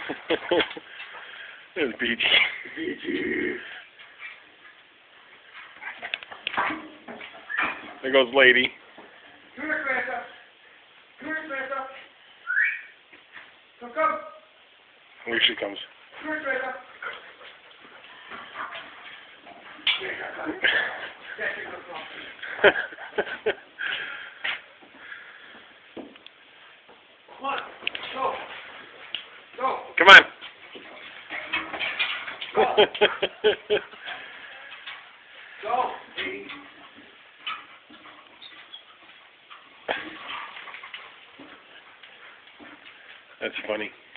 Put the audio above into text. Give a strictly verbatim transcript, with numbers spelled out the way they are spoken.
There's Beachy. Beachy. There goes Lady. Come here, Samantha. Come here, Samantha. Come, come. Here she comes. Come here, Samantha. Come on, go. Go. Come on. Go. Go. That's funny.